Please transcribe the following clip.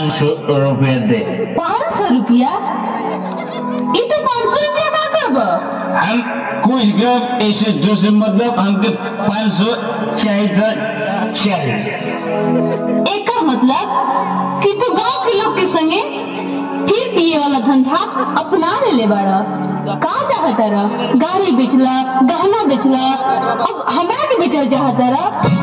500 रुपया दे। 500 रुपया? ये तो 500 रुपया का करब? हम कुछ गप ऐसे दूसरे मतलब हमके 500 चाहिए तो चाहिए। एक मतलब कि तू गांव के लोग के संगे फिर पिए वाला धंधा अपना ले बाड़ा। का चाहता रहा? गाड़ी बेचला, गहना बेचला, अब हमरा के बेचल चाहता रहा।